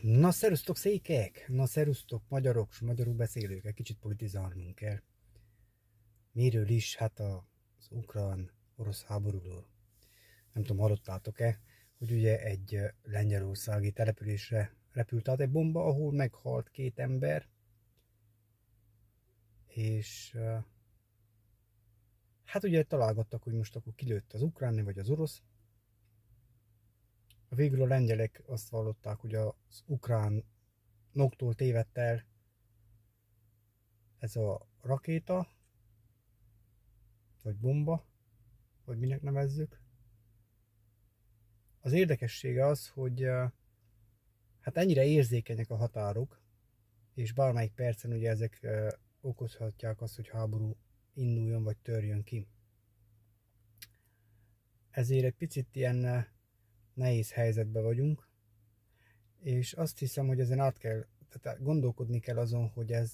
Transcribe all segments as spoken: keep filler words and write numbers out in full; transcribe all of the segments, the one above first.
Na, szerusztok székek! Na, szerusztok magyarok s magyarul beszélők, egy kicsit politizálnunk kell. Miről is? Hát az ukrán-orosz háborúról. Nem tudom, hallottátok-e, hogy ugye egy lengyelországi településre repült át egy bomba, ahol meghalt két ember, és hát ugye találgattak, hogy most akkor kilőtt az ukrán vagy az orosz. Végül a lengyelek azt vallották, hogy az ukránoktól tévedt el ez a rakéta, vagy bomba, vagy minek nevezzük. Az érdekessége az, hogy hát ennyire érzékenyek a határok, és bármelyik percen ugye ezek okozhatják azt, hogy háború induljon, vagy törjön ki. Ezért egy picit ilyen nehéz helyzetben vagyunk, és azt hiszem, hogy ezen át kell, tehát gondolkodni kell azon, hogy ez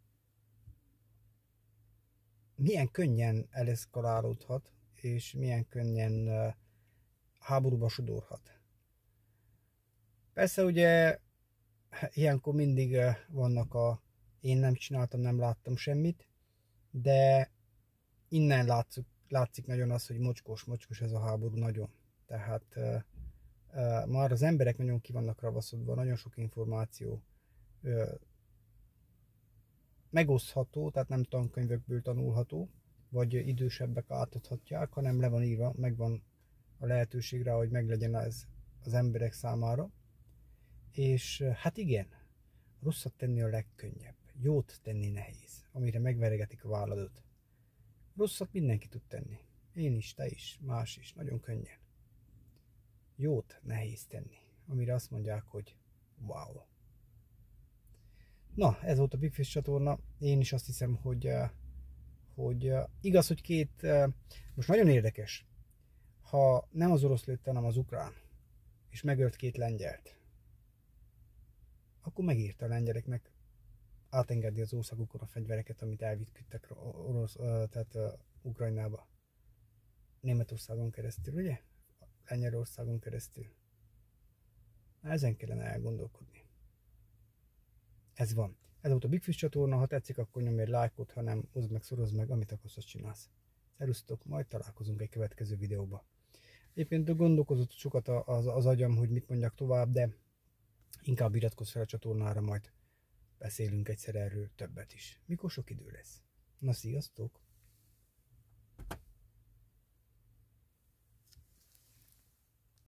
milyen könnyen eleszkalálódhat, és milyen könnyen háborúba sodorhat. Persze ugye ilyenkor mindig vannak a én nem csináltam, nem láttam semmit, de innen látszik, látszik nagyon az, hogy mocskos, mocskos ez a háború nagyon. Tehát uh, uh, már az emberek nagyon ki vannak ravaszodva, nagyon sok információ uh, megosztható, tehát nem tankönyvekből tanulható, vagy idősebbek átadhatják, hanem le van írva, megvan a lehetőség rá, hogy meglegyen ez az emberek számára. És uh, hát igen, rosszat tenni a legkönnyebb, jót tenni nehéz, amire megveregetik a válladat. Rosszat mindenki tud tenni. Én is, te is, más is, nagyon könnyen. Jót nehéz tenni, amire azt mondják, hogy wow. Na, ez volt a Big Fish csatorna. Én is azt hiszem, hogy, hogy igaz, hogy két, most nagyon érdekes, ha nem az orosz lőtt, hanem az ukrán, és megölt két lengyelt, akkor megírta a lengyeleknek átengedni az országukon a fegyvereket, amit elvitküdtek orosz, tehát uh, Ukrajnába. Németországon keresztül, ugye? Lengyelországon keresztül. Na, ezen kellene elgondolkodni. Ez van. Ez volt a Big Fish csatorna, ha tetszik, akkor nyomj egy lájkot, ha nem, oszd meg, szorozd meg, amit akarsz, azt csinálsz. Szerusztok, majd találkozunk egy következő videóba. Egyébként gondolkozott sokat az, az agyam, hogy mit mondjak tovább, de inkább iratkozz fel a csatornára, majd beszélünk egyszer erről többet is. Mikor sok idő lesz. Na, sziasztok!